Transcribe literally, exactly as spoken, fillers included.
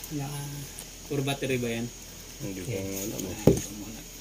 Wala. Puro battery ba yan? Hindi ko alam.